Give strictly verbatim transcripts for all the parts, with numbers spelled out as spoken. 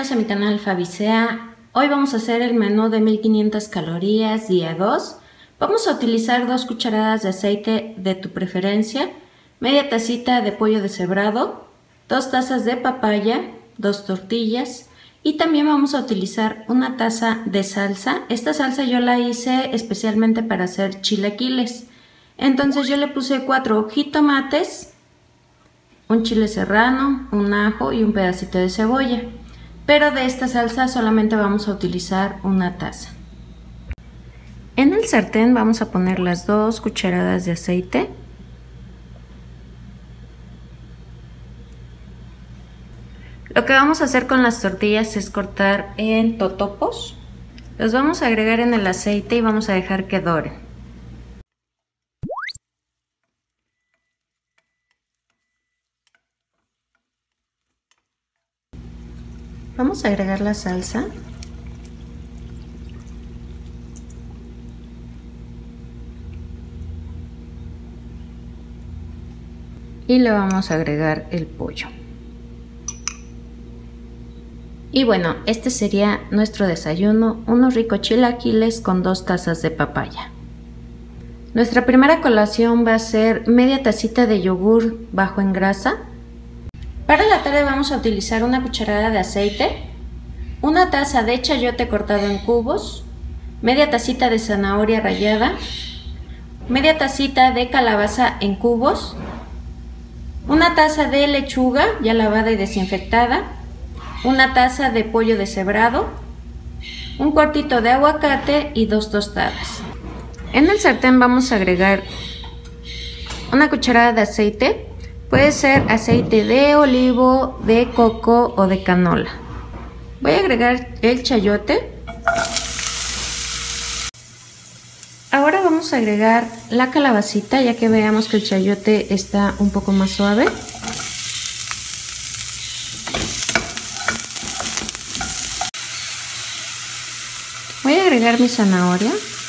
Bienvenidos a mi canal Fabicea. Hoy vamos a hacer el menú de mil quinientas calorías día dos. Vamos a utilizar dos cucharadas de aceite de tu preferencia, media tacita de pollo deshebrado, dos tazas de papaya, dos tortillas y también vamos a utilizar una taza de salsa. Esta salsa yo la hice especialmente para hacer chilaquiles. Entonces yo le puse cuatro jitomates, un chile serrano, un ajo y un pedacito de cebolla. Pero de esta salsa solamente vamos a utilizar una taza. En el sartén vamos a poner las dos cucharadas de aceite. Lo que vamos a hacer con las tortillas es cortar en totopos. Los vamos a agregar en el aceite y vamos a dejar que doren. Vamos a agregar la salsa. Y le vamos a agregar el pollo. Y bueno, este sería nuestro desayuno, unos ricos chilaquiles con dos tazas de papaya. Nuestra primera colación va a ser media tacita de yogur bajo en grasa. Para la tarde vamos a utilizar una cucharada de aceite, una taza de chayote cortado en cubos, media tacita de zanahoria rallada, media tacita de calabaza en cubos, una taza de lechuga ya lavada y desinfectada, una taza de pollo deshebrado, un cuartito de aguacate y dos tostadas. En el sartén vamos a agregar una cucharada de aceite. Puede ser aceite de olivo, de coco o de canola. Voy a agregar el chayote. Ahora vamos a agregar la calabacita, ya que veamos que el chayote está un poco más suave. Voy a agregar mi zanahoria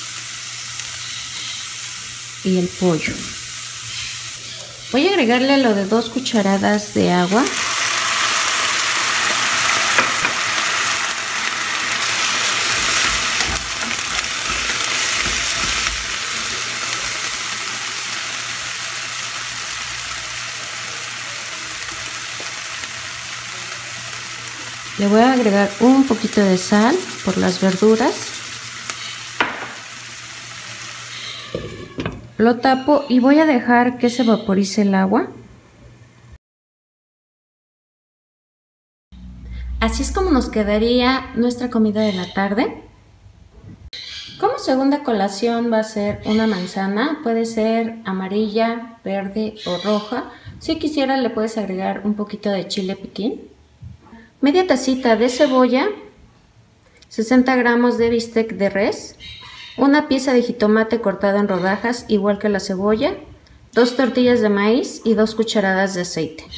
y el pollo. Voy a agregarle lo de dos cucharadas de agua. Le voy a agregar un poquito de sal por las verduras. Lo tapo y voy a dejar que se vaporice el agua. Así es como nos quedaría nuestra comida de la tarde. Como segunda colación va a ser una manzana, puede ser amarilla, verde o roja. Si quisiera le puedes agregar un poquito de chile piquín. Media tacita de cebolla, sesenta gramos de bistec de res, una pieza de jitomate cortado en rodajas igual que la cebolla, dos tortillas de maíz y dos cucharadas de aceite.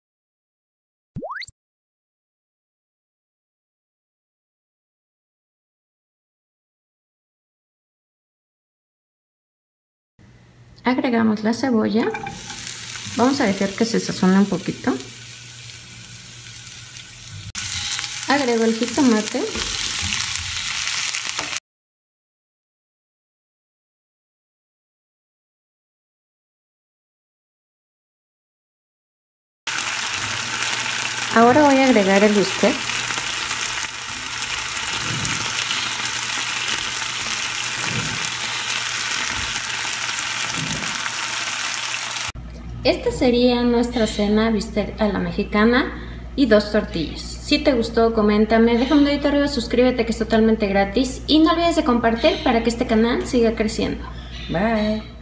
Agregamos la cebolla, vamos a dejar que se sazone un poquito. Agrego el jitomate. Ahora voy a agregar el bistec. Esta sería nuestra cena, bistec a la mexicana y dos tortillas. Si te gustó, coméntame, déjame un dedito arriba, suscríbete que es totalmente gratis y no olvides de compartir para que este canal siga creciendo. Bye.